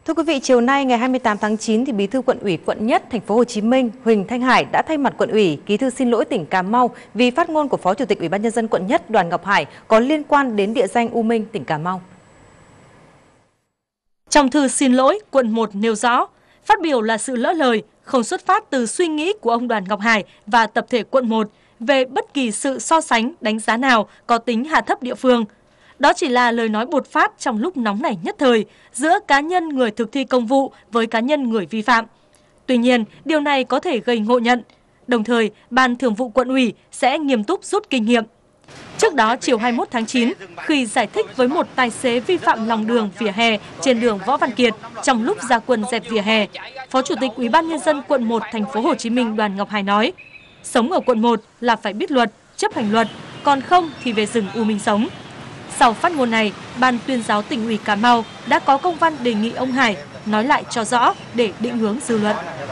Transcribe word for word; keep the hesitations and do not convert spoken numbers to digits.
Thưa quý vị, chiều nay ngày hai mươi tám tháng chín thì Bí thư Quận ủy Quận Nhất, Thành phố Hồ Chí Minh Huỳnh Thanh Hải đã thay mặt Quận ủy ký thư xin lỗi tỉnh Cà Mau vì phát ngôn của Phó Chủ tịch Ủy ban nhân dân Quận Nhất Đoàn Ngọc Hải có liên quan đến địa danh U Minh, tỉnh Cà Mau. Trong thư xin lỗi, Quận một nêu rõ, phát biểu là sự lỡ lời, không xuất phát từ suy nghĩ của ông Đoàn Ngọc Hải và tập thể Quận một về bất kỳ sự so sánh, đánh giá nào có tính hạ thấp địa phương. Đó chỉ là lời nói bột phát trong lúc nóng nảy nhất thời giữa cá nhân người thực thi công vụ với cá nhân người vi phạm. Tuy nhiên, điều này có thể gây ngộ nhận. Đồng thời, Ban Thường vụ Quận ủy sẽ nghiêm túc rút kinh nghiệm. Trước đó, chiều hai mươi mốt tháng chín, khi giải thích với một tài xế vi phạm lòng đường vỉa hè trên đường Võ Văn Kiệt trong lúc ra quân dẹp vỉa hè, Phó Chủ tịch Ủy ban nhân dân Quận một Thành phố Hồ Chí Minh Đoàn Ngọc Hải nói: "Sống ở Quận một là phải biết luật, chấp hành luật, còn không thì về rừng U Minh sống." Sau phát ngôn này, Ban Tuyên giáo Tỉnh ủy Cà Mau đã có công văn đề nghị ông Hải nói lại cho rõ để định hướng dư luận.